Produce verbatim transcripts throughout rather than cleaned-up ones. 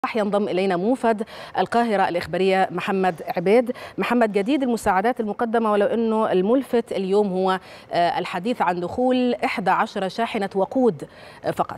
ينضم إلينا موفد القاهرة الإخبارية محمد عبيد. محمد، جديد المساعدات المقدمة، ولو أنه الملفت اليوم هو الحديث عن دخول إحدى عشرة شاحنة وقود فقط.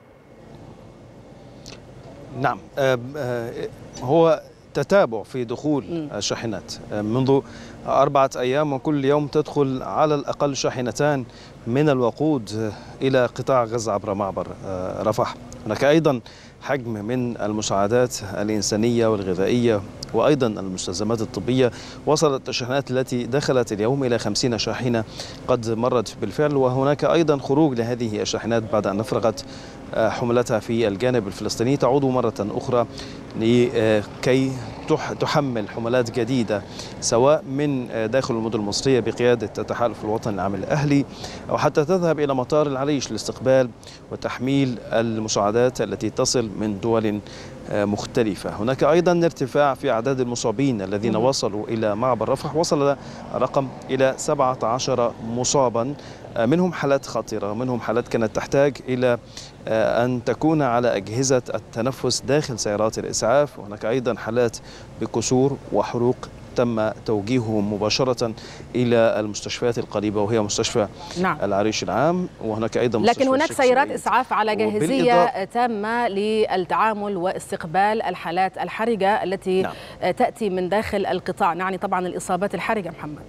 نعم، هو تتابع في دخول الشاحنات منذ أربعة أيام، وكل يوم تدخل على الأقل شاحنتان من الوقود إلى قطاع غزة عبر معبر رفح. هناك أيضا حجم من المساعدات الإنسانية والغذائية وأيضا المستلزمات الطبية. وصلت الشاحنات التي دخلت اليوم إلى خمسين شاحنة قد مرت بالفعل، وهناك أيضا خروج لهذه الشاحنات بعد أن أفرغت حملتها في الجانب الفلسطيني، تعود مرة أخرى لكي تحمل حملات جديدة سواء من داخل المدن المصرية بقيادة التحالف الوطني العام الأهلي، أو حتى تذهب إلى مطار العريش لاستقبال وتحميل المساعدات التي تصل من دول مختلفة. هناك أيضا ارتفاع في أعداد المصابين الذين وصلوا إلى معبر رفح، وصل رقم إلى سبعة عشر مصابا، منهم حالات خطيرة، منهم حالات كانت تحتاج إلى أن تكون على أجهزة التنفس داخل سيارات الإسعاف. وهناك أيضا حالات بكسور وحروق تم توجيههم مباشرة إلى المستشفيات القريبة، وهي مستشفى نعم. العريش العام، وهناك أيضا لكن هناك سيارات إسعاف على جاهزية تامة للتعامل واستقبال الحالات الحرجة التي نعم. تأتي من داخل القطاع، نعني طبعا الإصابات الحرجة. محمد،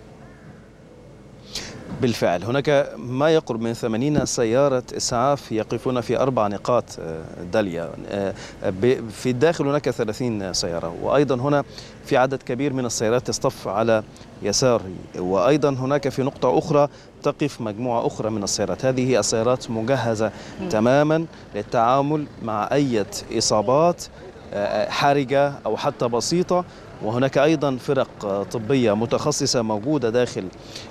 بالفعل هناك ما يقرب من ثمانين سيارة إسعاف يقفون في أربع نقاط داليا. في الداخل هناك ثلاثين سيارة، وأيضا هنا في عدد كبير من السيارات تصطف على يساري، وأيضا هناك في نقطة أخرى تقف مجموعة أخرى من السيارات. هذه السيارات مجهزة م. تماما للتعامل مع أي إصابات حرجة أو حتى بسيطة. وهناك أيضا فرق طبية متخصصة موجودة داخل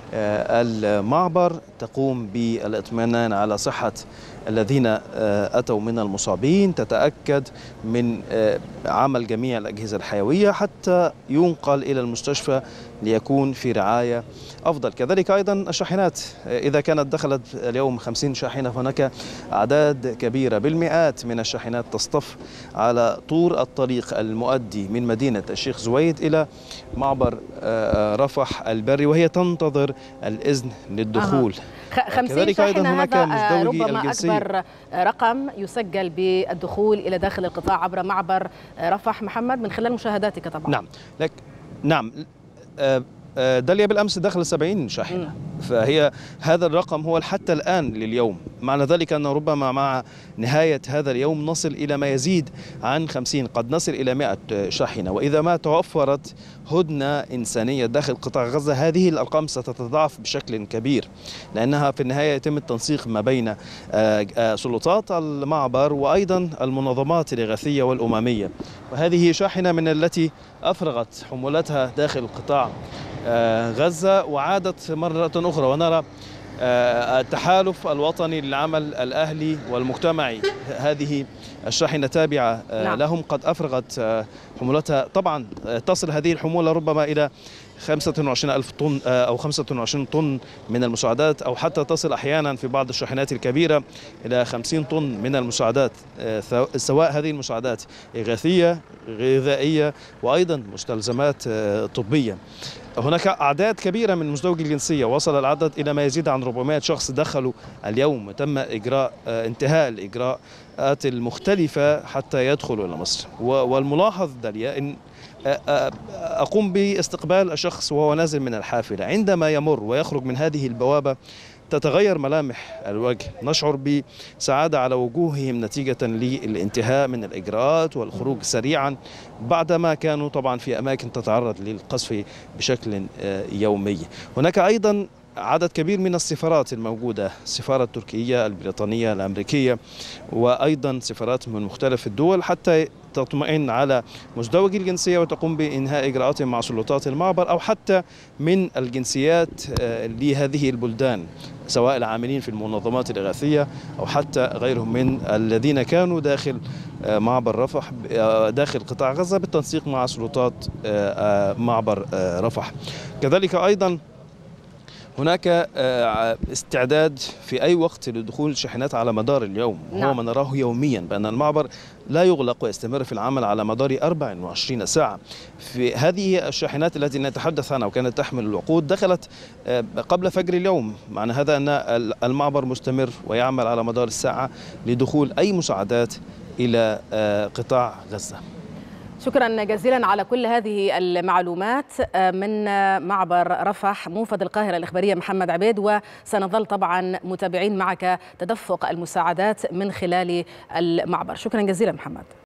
المعبر تقوم بالاطمئنان على صحة الذين أتوا من المصابين، تتأكد من عمل جميع الأجهزة الحيوية حتى ينقل إلى المستشفى ليكون في رعاية أفضل. كذلك أيضا الشاحنات، إذا كانت دخلت اليوم خمسين شاحنة، فهناك أعداد كبيرة بالمئات من الشاحنات تصطف على طول الطريق المؤدي من مدينة الشيخ زويد إلى معبر رفح البري، وهي تنتظر الإذن للدخول. آه. خمسين شاحنة هذا ربما أكبر رقم يسجل بالدخول إلى داخل القطاع عبر معبر رفح. محمد، من خلال مشاهداتك طبعا. نعم لك نعم داليا بالأمس دخل سبعين شاحنة، م. فهي هذا الرقم هو حتى الآن لليوم. معنى ذلك أن ربما مع نهاية هذا اليوم نصل إلى ما يزيد عن خمسين، قد نصل إلى مئة شاحنة. وإذا ما توفرت هدنة إنسانية داخل قطاع غزة، هذه الأرقام ستتضاعف بشكل كبير، لأنها في النهاية يتم التنسيق ما بين سلطات المعبر وأيضا المنظمات الإغاثية والأممية. وهذه شاحنة من التي أفرغت حمولتها داخل قطاع غزة وعادت مرة أخرى، ونرى التحالف الوطني للعمل الأهلي والمجتمعي، هذه الشاحنة تابعة نعم. لهم، قد أفرغت حمولتها. طبعا تصل هذه الحمولة ربما إلى خمسة وعشرين ألف طن أو خمسة وعشرين طن من المساعدات، أو حتى تصل أحيانا في بعض الشاحنات الكبيرة إلى خمسين طن من المساعدات، سواء هذه المساعدات إغاثية غذائية وأيضا مستلزمات طبية. هناك أعداد كبيرة من مزدوجي الجنسية، وصل العدد إلى ما يزيد عن أربعمائة شخص دخلوا اليوم، تم إجراء انتهاء الإجراءات المختلفة حتى يدخلوا إلى مصر. والملاحظ داليا أن أقوم باستقبال الشخص وهو نازل من الحافلة، عندما يمر ويخرج من هذه البوابة تتغير ملامح الوجه، نشعر بسعادة على وجوههم نتيجة للانتهاء من الإجراءات والخروج سريعا، بعدما كانوا طبعا في أماكن تتعرض للقصف بشكل يومي. هناك أيضا عدد كبير من السفارات الموجودة، السفارة التركية، البريطانية، الأمريكية، وأيضا سفارات من مختلف الدول، حتى تطمئن على مزدوجي الجنسية وتقوم بإنهاء إجراءاتهم مع سلطات المعبر، أو حتى من الجنسيات لهذه البلدان، سواء العاملين في المنظمات الإغاثية أو حتى غيرهم من الذين كانوا داخل معبر رفح داخل قطاع غزة بالتنسيق مع سلطات معبر رفح. كذلك أيضا هناك استعداد في أي وقت لدخول شاحنات على مدار اليوم. نعم. هو ما نراه يوميا بأن المعبر لا يغلق ويستمر في العمل على مدار أربع وعشرين ساعة. في هذه الشاحنات التي نتحدث عنها وكانت تحمل الوقود دخلت قبل فجر اليوم، معنى هذا أن المعبر مستمر ويعمل على مدار الساعة لدخول أي مساعدات إلى قطاع غزة. شكرا جزيلا على كل هذه المعلومات من معبر رفح. موفد القاهرة الإخبارية محمد عبيد، وسنظل طبعا متابعين معك تدفق المساعدات من خلال المعبر. شكرا جزيلا محمد.